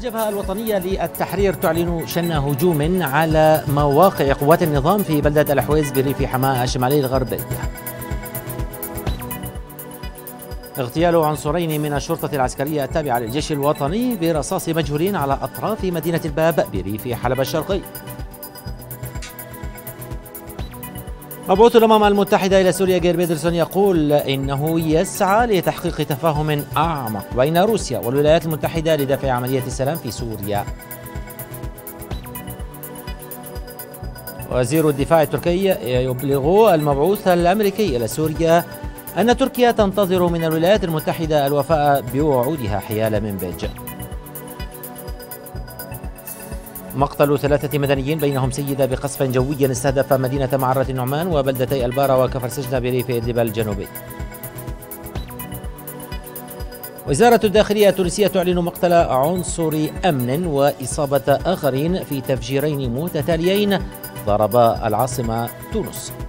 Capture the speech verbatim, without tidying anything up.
الجبهة الوطنية للتحرير تعلن شن هجوم على مواقع قوات النظام في بلدة الحويز بريف حماة الشمالي الغربي. اغتيال عنصرين من الشرطة العسكرية التابعة للجيش الوطني برصاص مجهولين على أطراف مدينة الباب بريف حلب الشرقي. مبعوث الأمم المتحدة إلى سوريا جير بيدرسون يقول إنه يسعى لتحقيق تفاهم أعمق بين روسيا والولايات المتحدة لدفع عملية السلام في سوريا. وزير الدفاع التركي يبلغ المبعوث الأمريكي إلى سوريا أن تركيا تنتظر من الولايات المتحدة الوفاء بوعودها حيال منبج. مقتل ثلاثة مدنيين بينهم سيدة بقصف جوي استهدف مدينة معرة النعمان وبلدتي البارة وكفر سجنة بريف إدلب الجنوبي. وزارة الداخلية التونسية تعلن مقتل عنصر أمن وإصابة آخرين في تفجيرين متتاليين ضربا العاصمة تونس.